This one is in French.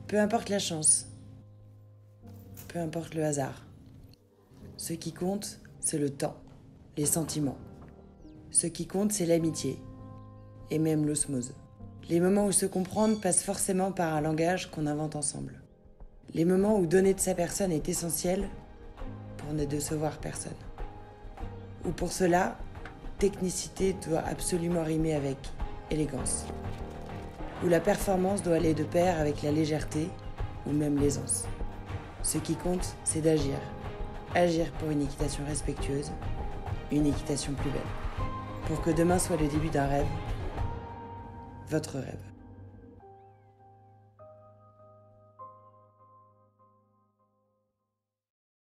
Peu importe la chance, peu importe le hasard. Ce qui compte, c'est le temps, les sentiments. Ce qui compte, c'est l'amitié, et même l'osmose. Les moments où se comprendre passent forcément par un langage qu'on invente ensemble. Les moments où donner de sa personne est essentiel pour ne décevoir personne. Ou pour cela, technicité doit absolument rimer avec élégance. Où la performance doit aller de pair avec la légèreté ou même l'aisance. Ce qui compte, c'est d'agir. Agir pour une équitation respectueuse, une équitation plus belle. Pour que demain soit le début d'un rêve, votre rêve.